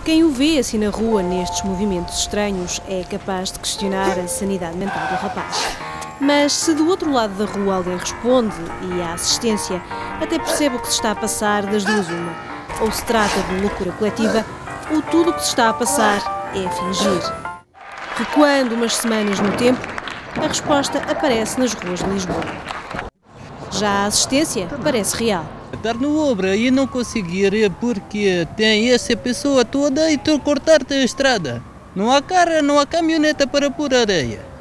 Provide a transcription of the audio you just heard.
Quem o vê assim na rua, nestes movimentos estranhos, é capaz de questionar a sanidade mental do rapaz. Mas se do outro lado da rua alguém responde e há assistência, até percebe o que se está a passar das duas uma. Ou se trata de loucura coletiva, ou tudo o que se está a passar é fingir. Recuando umas semanas no tempo, a resposta aparece nas ruas de Lisboa. Já a assistência parece real. Estar na obra e não conseguir porque tem essa pessoa toda e tu cortar-te a estrada. Não há carro, não há caminhoneta para pôr areia.